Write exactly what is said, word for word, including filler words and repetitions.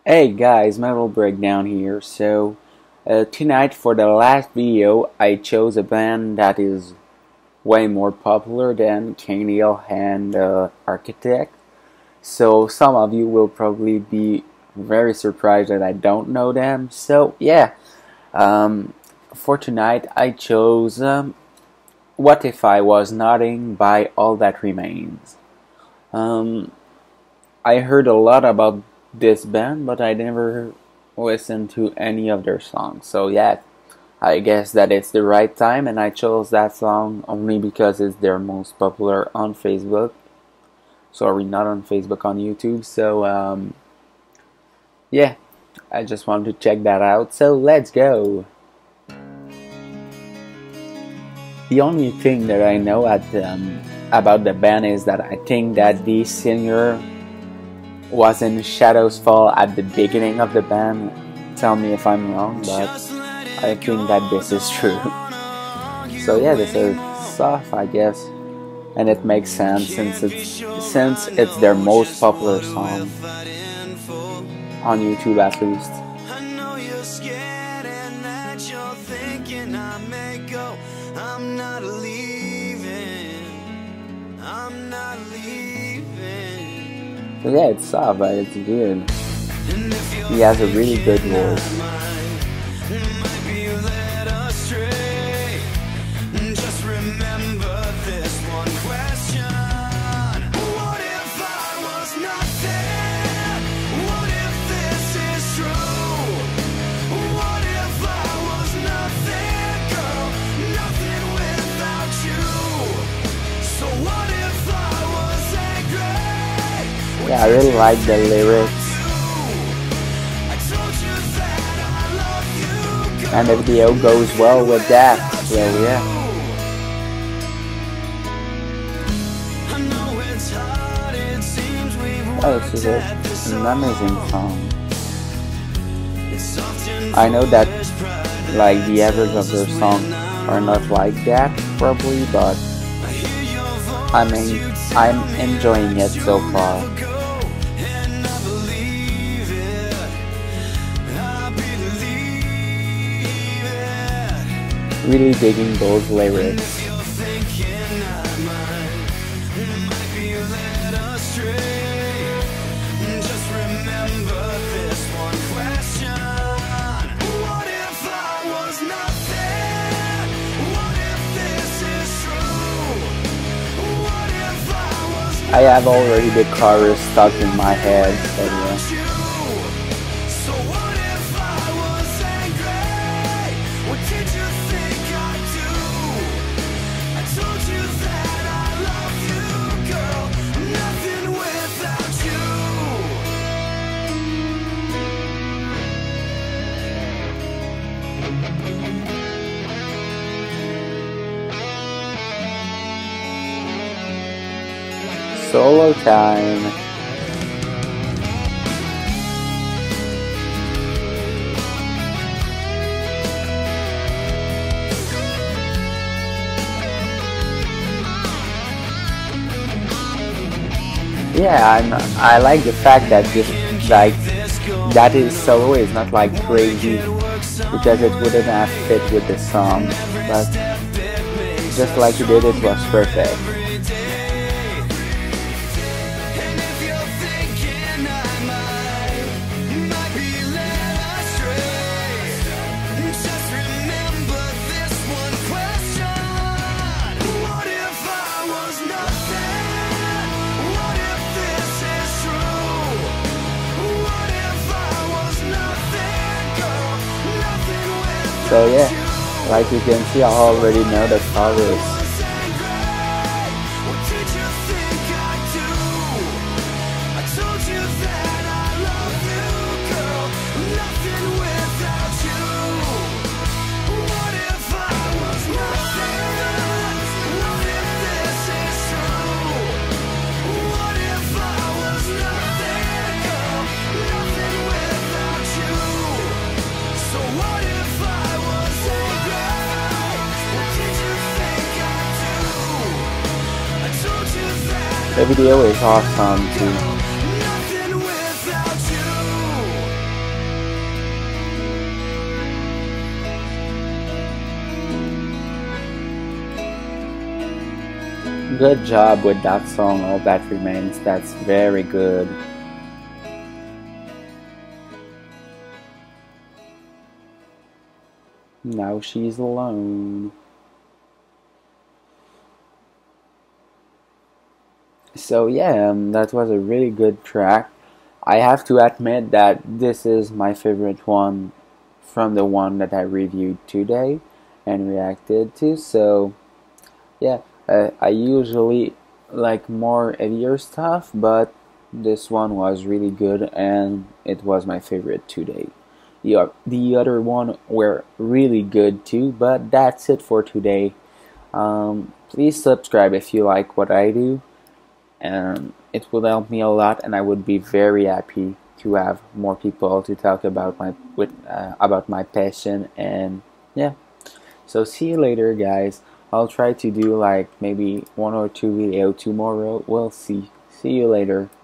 Hey guys, Metal Breakdown here. So uh, tonight for the last video I chose a band that is way more popular than Kaniel and uh, Architect. So some of you will probably be very surprised that I don't know them. So yeah, um, for tonight I chose um, What If I Was Nothing by All That Remains. Um, I heard a lot about this band, but I never listened to any of their songs. So yeah, I guess that it's the right time, and I chose that song only because it's their most popular on Facebook. Sorry, not on Facebook, on YouTube. So um, yeah, I just wanted to check that out. So let's go. The only thing that I know at um, about the band is that I think that the singer was in Shadows Fall at the beginning of the band. Tell me if I'm wrong, but I think that this is true. So yeah, this is soft, I guess, and it makes sense since it's since it's their most popular song on YouTube, at least. I know you're scared and that you're thinking I may go. I'm not leaving. I'm not leaving. So yeah, it's soft, but it's good. He has a really good voice. Might be led astray. Just remember this one question. What if I was nothing? What if this is true? What if I was nothing, girl? Nothing without you. So what if I was angry? Yeah, I really like the lyrics. And the video goes well with that, so yeah. Oh, this is an amazing song. I know that like the average of their songs are not like that probably, but I mean I'm enjoying it so far. Really digging those lyrics. I have already the chorus stuck in my head, so yeah. Solo time. Yeah, I'm, I like the fact that this, like, that is solo is not like crazy, because it wouldn't have fit with the song, but just like he did, it was perfect. So yeah, like you can see, I already know the chorus. The video is awesome too. good job with that song, All That Remains. That's very good. Now she's alone. So yeah, um, that was a really good track. I have to admit that this is my favorite one from the one that I reviewed today and reacted to. So yeah, uh, I usually like more heavier stuff, but this one was really good and it was my favorite today. The, the other one were really good too, but that's it for today. Um, please subscribe if you like what I do, and it will help me a lot, and I would be very happy to have more people to talk about my with uh, about my passion. And yeah, so see you later, guys. I'll try to do like maybe one or two video tomorrow. We'll see. See you later.